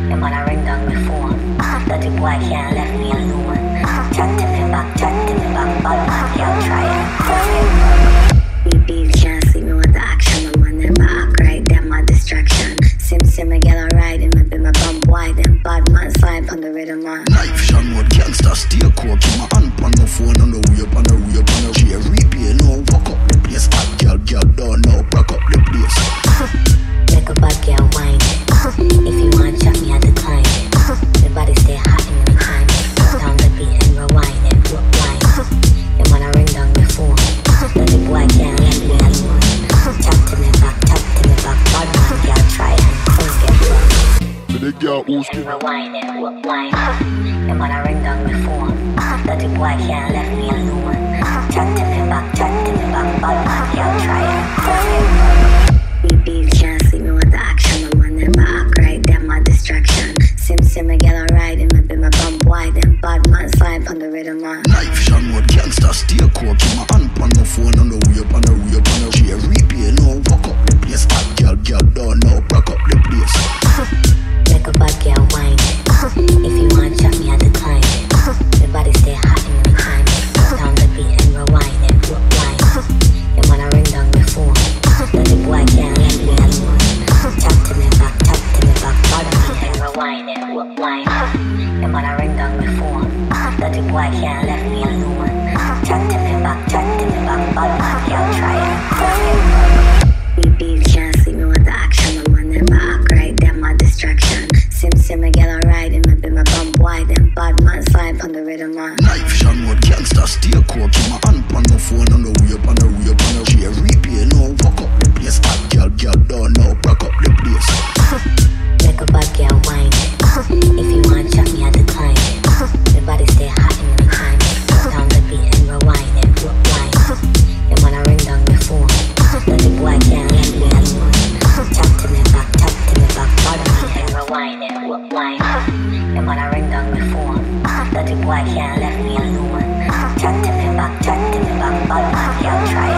Your man a ring down my phone. Dirty boy can't left me alone. Chat to me back, bad man can't try it. BBs can't see me with the action. My man never act right, them my distraction. Sim me get a ride, him be my bump wide. Them bad man slide on the rhythm man. Life shine mode gangster, stay cool. Keep my hand on the phone, on the way up, on the way up, on the way. Replay, no, fuck up the place. Hot girl, don't know, back up the place. Make a bad girl whine it. If you want chat me, I decline it. The body stay hot and recline it. Down the beat and rewind it, rewind it. Your man a ring down my phone. Dirty boy can't let me alone. Chat to me back, bad man girl try and things get wrong. The girl who's And rewind it, rewind it. Your man a ring down my phone. Dirty boy can't let me alone. Chat to me back, bad man girl try and BBs can't see me with the action. My man never act right, them my distraction. Sim me get a ride, him be my bump wide. Them bad man slide on the rhythm man. life shine mode gangster, stay cool. Keep my hand on the phone, on the way up, on the way up, on the way. Replay, no, fuck up the place. Hot girl, don't know, back up the place. Make a bad girl whine it. If you want chat me, I decline it. The body stay hot and recline it. Down the beat and rewind it, rewind it. Your man a ring down my phone. Dirty boy can't let me alone. Chat to me back, bad man and rewind it, rewind it. Your man a ring down my phone. Dirty boy can't let me alone. Chat to me back, bad man can't try it. BBs can't see me with the action. My man never act right, them my distraction. Sim me get a ride, him be my bump wide. Them bad man slide on the rhythm man. Life shine mode gangster, stay cool. Keep my hand on the phone, on the way up, on the way up, on the way. Replay, no, fuck up the place. Hot girl, don't know, back up the place. Make a bad girl whine it. If you want chat me, I decline it. The body stay hot and recline it. Down the beat and rewind it, rewind it. Your man a ring down my phone. Dirty boy can't let me alone. Chat to me back, bad man and rewind it, rewind it. Your man a ring down my phone. Dirty boy can't let me alone. Chat to me back, bad man can't try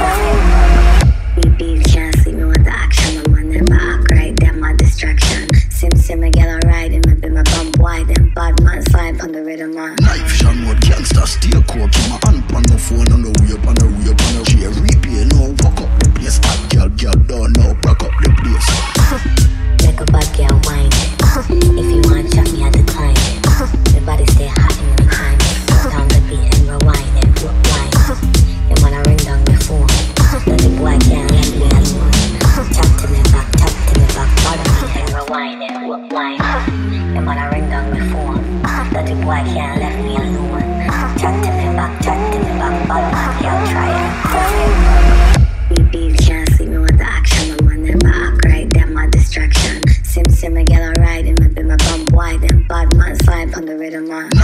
it. BBs can't see me with the action. My man never act right, them my distraction. Sim me get a ride, him be my bump wide. Them bad man slide on the rhythm man. Life shine mode gangster, stay cool. Keep my hand on the phone, on the way up, on the way up, on the way. Replay, no, fuck up the place. Hot girl, don't know, back up the place. Make a bad girl whine it. If you want chat me, I decline it. The body stay hot and recline it. Down the beat and rewind it, rewind it. Your man a ring down my phone. Dirty boy can't let me alone. Chat to me back, bad man and rewind it, rewind it. Your man a ring down my phone. Dirty boy can't let me alone. Chat to me back, bad man can't try it. BBs can't see me with the action. My man never act right, them my distraction. Sim me get a ride, him be my bump wide. Them bad man slide on the rhythm man.